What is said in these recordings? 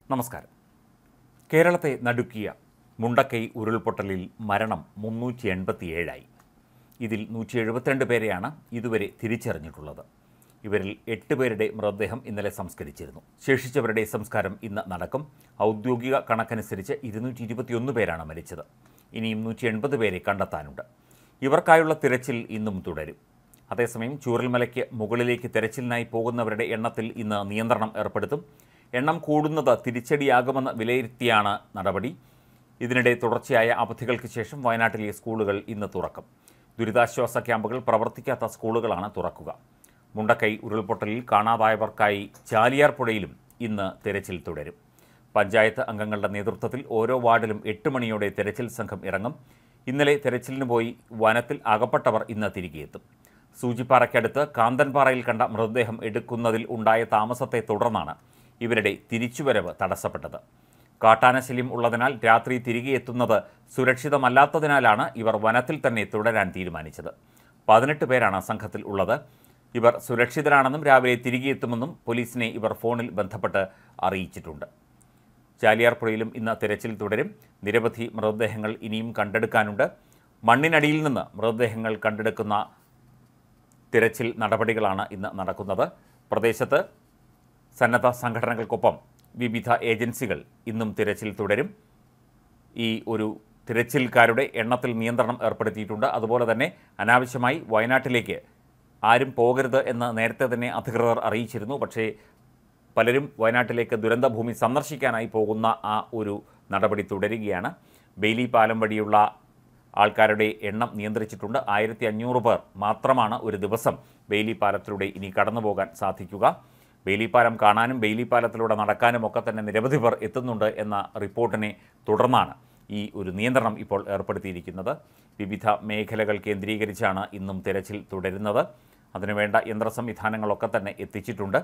നമസ്കാരം. കേരളത്തെ നടുക്കിയ മുണ്ടക്കൈ ഉരുൾപൊട്ടലിൽ മരണം 387ആയി. ഇതിൽ 172 പേരെയാണ് ഇതുവരെ തിരിച്ചറിഞ്ഞിട്ടുള്ളത്. ഇവരിൽ 8 പേരുടെ മൃതദേഹം ഇന്നലെ സംസ്കരിച്ചിരുന്നു. ശേഷിച്ചവരുടെ സംസ്കാരം ഇന്ന് നടക്കും. ഔദ്യോഗിക കണക്കനുസരിച്ച് 221 പേരാണ് മരിച്ചത്. ഇനിയും 180 പേരെ കണ്ടെത്താനുണ്ട്. ഇവർക്കായുള്ള തിരച്ചിൽ ഇന്നും തുടരും. അതേസമയം ചൂരൽമലയ്ക്ക് മുകളിലേക്ക് തിരച്ചിലിനായി പോകുന്നവരുടെ എണ്ണത്തിൽ ഇന്ന് നിയന്ത്രണം ഏർപ്പെടുത്തും. എണ്ണം കൂടുന്നത് തിരിച്ചടിയാകുമെന്ന് വിലയിരുത്തിയാണ് നടപടി. ഇതിനിടെ തുടർച്ചയായ അവധികൾക്ക് ശേഷം വയനാട്ടിലെ സ്കൂളുകൾ ഇന്ന് തുറക്കും. ദുരിതാശ്വാസ ക്യാമ്പുകൾ പ്രവർത്തിക്കാത്ത സ്കൂളുകളാണ് തുറക്കുക. മുണ്ടക്കൈ ഉരുൾപൊട്ടലിൽ കാണാതായവർക്കായി ചാലിയാർ പുഴയിലും ഇന്ന് തെരച്ചിൽ തുടരും. പഞ്ചായത്ത് അംഗങ്ങളുടെ നേതൃത്വത്തിൽ ഓരോ വാർഡിലും 8 മണിയോടെ തെരച്ചിൽ സംഘം ഇറങ്ങും. ഇന്നലെ തെരച്ചിലിന് പോയി വനത്തിൽ അകപ്പെട്ടവർ ഇന്ന് തിരികെ എത്തും. സൂചിപ്പാറയ്ക്കടുത്ത് കാന്തൻപാറയിൽ കണ്ട മൃതദേഹം എടുക്കുന്നതിൽ ഉണ്ടായ താമസത്തെ തുടർന്നാണ് ഇവരുടെ തിരിച്ചുവരവ് തടസ്സപ്പെട്ടത്. കാട്ടാനശല്യം ഉള്ളതിനാൽ രാത്രി തിരികെ എത്തുന്നത് സുരക്ഷിതമല്ലാത്തതിനാലാണ് ഇവർ വനത്തിൽ തന്നെ തുടരാൻ തീരുമാനിച്ചത്. 18 പേരാണ് സംഘത്തിൽ ഉള്ളത്. ഇവർ സുരക്ഷിതരാണെന്നും രാവിലെ തിരികെ എത്തുമെന്നും പോലീസിനെ ഇവർ ഫോണിൽ ബന്ധപ്പെട്ട് അറിയിച്ചിട്ടുണ്ട്. ചാലിയാർ പുഴയിലും ഇന്ന് തിരച്ചിൽ തുടരും. നിരവധി മൃതദേഹങ്ങൾ ഇനിയും കണ്ടെടുക്കാനുണ്ട്. മണ്ണിനടിയിൽ നിന്ന് മൃതദേഹങ്ങൾ കണ്ടെടുക്കുന്ന തിരച്ചിൽ നടപടികളാണ് ഇന്ന് നടക്കുന്നത്. പ്രദേശത്ത് സന്നദ്ധ സംഘടനകൾക്കൊപ്പം വിവിധ ഏജൻസികൾ ഇന്നും തിരച്ചിൽ തുടരും. ഈ ഒരു തിരച്ചിൽക്കാരുടെ എണ്ണത്തിൽ നിയന്ത്രണം ഏർപ്പെടുത്തിയിട്ടുണ്ട്. അതുപോലെ തന്നെ അനാവശ്യമായി വയനാട്ടിലേക്ക് ആരും പോകരുത് എന്ന് നേരത്തെ തന്നെ അധികൃതർ അറിയിച്ചിരുന്നു. പക്ഷേ പലരും വയനാട്ടിലേക്ക് ദുരന്തഭൂമി സന്ദർശിക്കാനായി പോകുന്ന ആ ഒരു നടപടി തുടരുകയാണ്. ബെയിലി പാലം വഴിയുള്ള ആൾക്കാരുടെ എണ്ണം നിയന്ത്രിച്ചിട്ടുണ്ട്. 1500 പേർ മാത്രമാണ് ഒരു ദിവസം ബെയിലി പാലത്തിലൂടെ ഇനി കടന്നു പോകാൻ സാധിക്കുക. ബെയിലി പാലം കാണാനും ബെയിലി പാലത്തിലൂടെ നടക്കാനും ഒക്കെ തന്നെ നിരവധി പേർ എത്തുന്നുണ്ട് എന്ന റിപ്പോർട്ടിനെ തുടർന്നാണ് ഈ ഒരു നിയന്ത്രണം ഇപ്പോൾ ഏർപ്പെടുത്തിയിരിക്കുന്നത്. വിവിധ മേഖലകൾ കേന്ദ്രീകരിച്ചാണ് ഇന്നും തിരച്ചിൽ തുടരുന്നത്. അതിനുവേണ്ട യന്ത്ര സംവിധാനങ്ങളൊക്കെ തന്നെ എത്തിച്ചിട്ടുണ്ട്.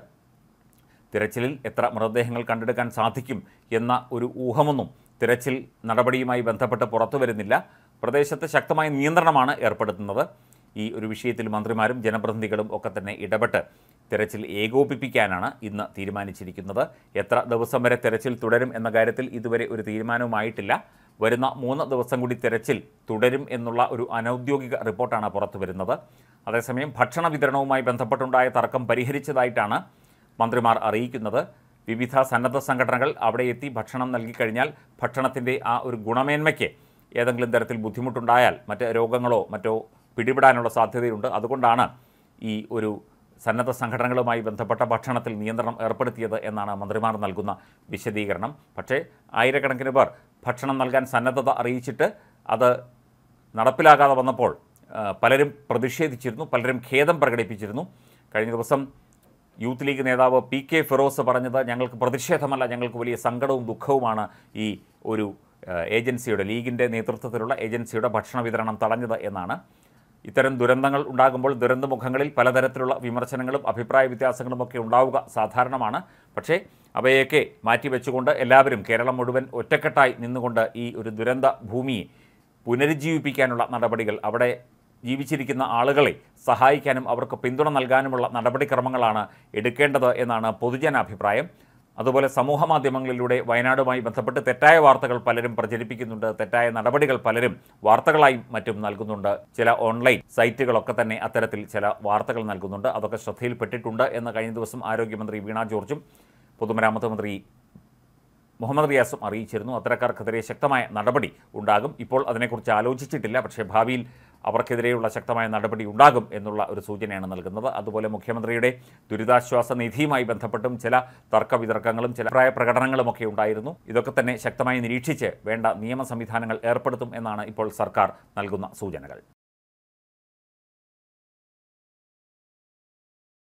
തിരച്ചിലിൽ എത്ര മൃതദേഹങ്ങൾ കണ്ടെടുക്കാൻ സാധിക്കും എന്ന ഒരു ഊഹമൊന്നും തിരച്ചിൽ നടപടിയുമായി ബന്ധപ്പെട്ട് പുറത്തു വരുന്നില്ല. പ്രദേശത്ത് ശക്തമായ നിയന്ത്രണമാണ് ഏർപ്പെടുത്തുന്നത്. ഈ ഒരു വിഷയത്തിൽ മന്ത്രിമാരും ജനപ്രതിനിധികളും ഒക്കെ തന്നെ ഇടപെട്ട് തെരച്ചിൽ ഏകോപിപ്പിക്കാനാണ് ഇന്ന് തീരുമാനിച്ചിരിക്കുന്നത്. എത്ര ദിവസം വരെ തെരച്ചിൽ തുടരും എന്ന കാര്യത്തിൽ ഇതുവരെ ഒരു തീരുമാനവുമായിട്ടില്ല. വരുന്ന 3 ദിവസം കൂടി തെരച്ചിൽ തുടരും എന്നുള്ള ഒരു അനൗദ്യോഗിക റിപ്പോർട്ടാണ് പുറത്തു വരുന്നത്. അതേസമയം ഭക്ഷണ വിതരണവുമായി ബന്ധപ്പെട്ടുണ്ടായ തർക്കം പരിഹരിച്ചതായിട്ടാണ് മന്ത്രിമാർ അറിയിക്കുന്നത്. വിവിധ സന്നദ്ധ സംഘടനകൾ അവിടെ എത്തി ഭക്ഷണം നൽകിക്കഴിഞ്ഞാൽ ഭക്ഷണത്തിൻ്റെ ആ ഒരു ഗുണമേന്മയ്ക്ക് ഏതെങ്കിലും തരത്തിൽ ബുദ്ധിമുട്ടുണ്ടായാൽ മറ്റ് രോഗങ്ങളോ മറ്റോ പിടിപെടാനുള്ള സാധ്യതയുണ്ട്. അതുകൊണ്ടാണ് ഈ ഒരു സന്നദ്ധ സംഘടനകളുമായി ബന്ധപ്പെട്ട ഭക്ഷണത്തിൽ നിയന്ത്രണം ഏർപ്പെടുത്തിയത് എന്നാണ് മന്ത്രിമാർ നൽകുന്ന വിശദീകരണം. പക്ഷേ ആയിരക്കണക്കിന് പേർ ഭക്ഷണം നൽകാൻ സന്നദ്ധത അറിയിച്ചിട്ട് അത് നടപ്പിലാകാതെ വന്നപ്പോൾ പലരും പ്രതിഷേധിച്ചിരുന്നു, പലരും ഖേദം പ്രകടിപ്പിച്ചിരുന്നു. കഴിഞ്ഞ ദിവസം യൂത്ത് ലീഗ് നേതാവ് PK ഫിറോസ് പറഞ്ഞത്, ഞങ്ങൾക്ക് പ്രതിഷേധമല്ല, ഞങ്ങൾക്ക് വലിയ സങ്കടവും ദുഃഖവുമാണ് ഈ ഒരു ഏജൻസിയുടെ, ലീഗിൻ്റെ നേതൃത്വത്തിലുള്ള ഏജൻസിയുടെ ഭക്ഷണ വിതരണം തടഞ്ഞത് എന്നാണ്. ഇത്തരം ദുരന്തങ്ങൾ ഉണ്ടാകുമ്പോൾ ദുരന്തമുഖങ്ങളിൽ പലതരത്തിലുള്ള വിമർശനങ്ങളും അഭിപ്രായ വ്യത്യാസങ്ങളുമൊക്കെ ഉണ്ടാവുക സാധാരണമാണ്. പക്ഷേ അവയൊക്കെ മാറ്റിവെച്ചുകൊണ്ട് എല്ലാവരും കേരളം മുഴുവൻ ഒറ്റക്കെട്ടായി നിന്നുകൊണ്ട് ഈ ഒരു ദുരന്ത ഭൂമിയെ പുനരുജ്ജീവിപ്പിക്കാനുള്ള നടപടികൾ, അവിടെ ജീവിച്ചിരിക്കുന്ന ആളുകളെ സഹായിക്കാനും അവർക്ക് പിന്തുണ നൽകാനുമുള്ള നടപടിക്രമങ്ങളാണ് എടുക്കേണ്ടത് എന്നാണ് പൊതുജനാഭിപ്രായം. അതുപോലെ സമൂഹ മാധ്യമങ്ങളിലൂടെ വയനാടുമായി ബന്ധപ്പെട്ട് തെറ്റായ വാർത്തകൾ പലരും പ്രചരിപ്പിക്കുന്നുണ്ട്. തെറ്റായ നടപടികൾ പലരും വാർത്തകളായി മറ്റും നൽകുന്നുണ്ട്. ചില ഓൺലൈൻ സൈറ്റുകളൊക്കെ തന്നെ അത്തരത്തിൽ ചില വാർത്തകൾ നൽകുന്നുണ്ട്. അതൊക്കെ ശ്രദ്ധയിൽപ്പെട്ടിട്ടുണ്ട് എന്ന് കഴിഞ്ഞ ദിവസം ആരോഗ്യമന്ത്രി വീണ ജോർജും പൊതുമരാമത്ത് മന്ത്രി മുഹമ്മദ് റിയാസും അറിയിച്ചിരുന്നു. അത്തരക്കാർക്കെതിരെ ശക്തമായ നടപടി ഉണ്ടാകും. ഇപ്പോൾ അതിനെക്കുറിച്ച് ആലോചിച്ചിട്ടില്ല. പക്ഷേ ഭാവിയിൽ അവർക്കെതിരെയുള്ള ശക്തമായ നടപടി ഉണ്ടാകും എന്നുള്ള ഒരു സൂചനയാണ് നൽകുന്നത്. അതുപോലെ മുഖ്യമന്ത്രിയുടെ ദുരിതാശ്വാസ നിധിയുമായി ബന്ധപ്പെട്ടും ചില തർക്കവിതർക്കങ്ങളും ചില അഭിപ്രായ പ്രകടനങ്ങളുമൊക്കെ ഉണ്ടായിരുന്നു. ഇതൊക്കെ തന്നെ ശക്തമായി നിരീക്ഷിച്ച് വേണ്ട നിയമ സംവിധാനങ്ങൾ ഏർപ്പെടുത്തും എന്നാണ് ഇപ്പോൾ സർക്കാർ നൽകുന്ന സൂചനകൾ.